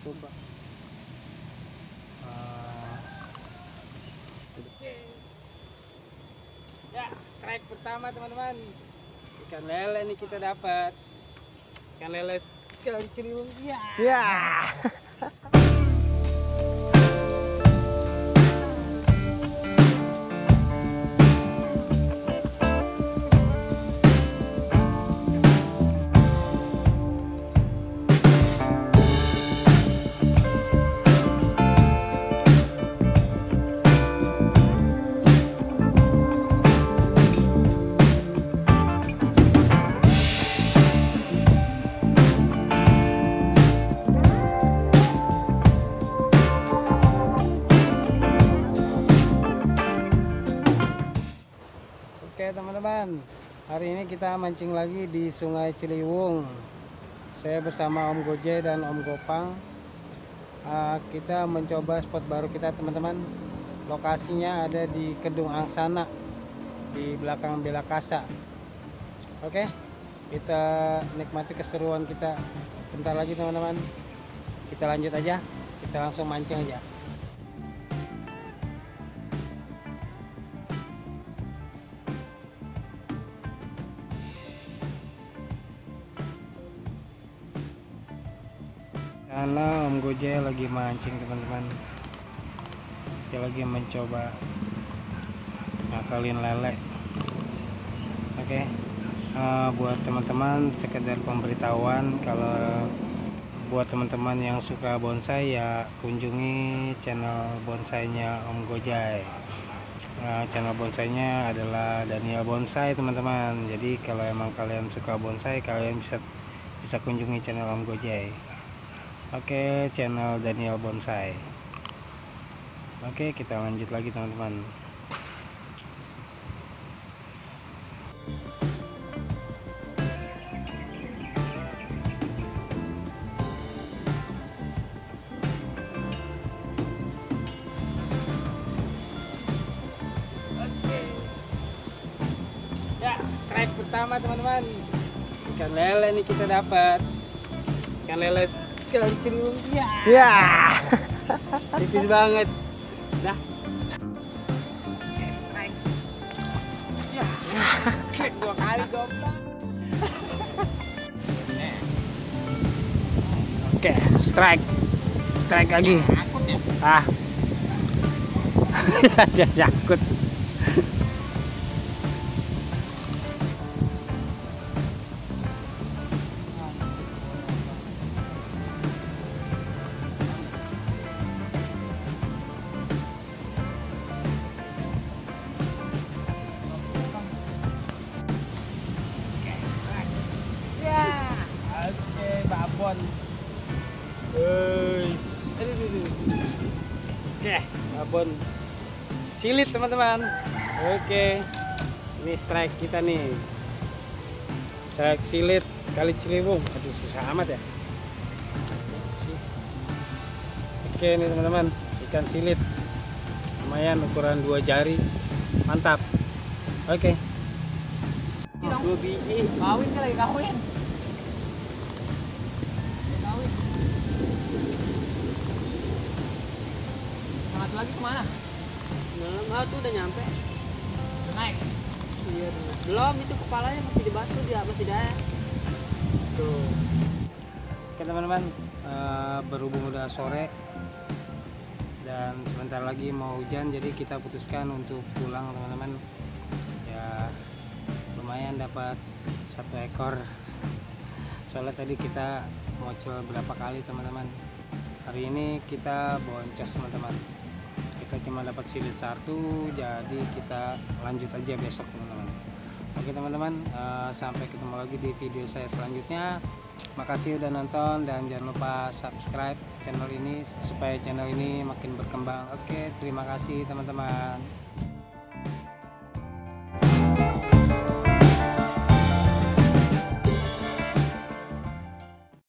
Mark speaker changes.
Speaker 1: Sumpah. Oke. Ya, strike pertama teman-teman. Ikan lele nih kita dapat. Ikan lele Kali Ciliwung. Ya.
Speaker 2: Ya.
Speaker 1: Oke teman-teman, hari ini kita mancing lagi di Sungai Ciliwung. Saya bersama Om Goje dan Om Gopang. Kita mencoba spot baru kita teman-teman. Lokasinya ada di Kedung Angsana, di belakang Belakasa. Oke, kita nikmati keseruan kita. Bentar lagi teman-teman, kita lanjut aja. Kita langsung mancing aja. Karena Om Goje lagi mancing teman-teman, dia lagi mencoba ngakalin lele. Oke, buat teman-teman sekedar pemberitahuan, kalau buat teman-teman yang suka bonsai ya kunjungi channel bonsainya Om Goje. Channel bonsainya adalah Daniel Bonsai teman-teman. Jadi kalau emang kalian suka bonsai, kalian bisa kunjungi channel Om Goje. Oke, channel Daniel Bonsai. Oke, kita lanjut lagi teman-teman. Oke. Ya, strike pertama teman-teman. Ikan lele nih kita dapat. Ikan lele Kali Ciliwung. Ya.
Speaker 2: Ya.
Speaker 1: Tipis banget. Dah. Strike. Ya. Strike 2 kali goblok. Oke, strike. Strike lagi.
Speaker 2: Takut ya?
Speaker 1: Ah. Ya, takut. Oke, babon. Guys. Oke, babon. Silit teman-teman. Oke. Ini strike kita nih. Strike silit Kali Ciliwung. Aduh, susah amat ya. Oke, ini teman-teman, ikan silit. Lumayan ukuran 2 jari. Mantap. Oke. 2 biji.
Speaker 2: Kawin kali, kawin. Satu lagi kemana?
Speaker 3: Nah, tuh udah nyampe.
Speaker 2: Udah naik.
Speaker 3: Iya, belum, itu kepalanya masih di batu, dia masih daya.
Speaker 1: Tuh. Oke teman-teman, berhubung udah sore dan sebentar lagi mau hujan, jadi kita putuskan untuk pulang teman-teman. Ya lumayan dapat 1 ekor. Soalnya tadi kita ngocol berapa kali teman-teman. Hari ini kita boncos teman-teman. Kita cuma dapat silit 1, jadi kita lanjut aja besok teman-teman. Oke teman-teman, sampai ketemu lagi di video saya selanjutnya. Makasih udah nonton dan jangan lupa subscribe channel ini supaya channel ini makin berkembang. Oke, terima kasih teman-teman.